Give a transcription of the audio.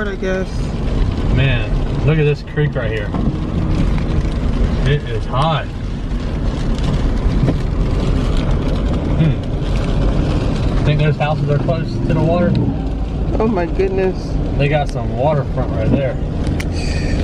I guess. Man, look at this creek right here. It is high. Think those houses are close to the water? Oh my goodness. They got some waterfront right there.